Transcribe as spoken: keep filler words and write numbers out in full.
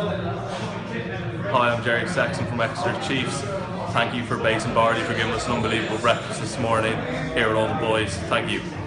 Hi, I'm Jerry Sexton from Exeter Chiefs. Thank you for Base and Barley for giving us an unbelievable breakfast this morning here with all the boys. Thank you.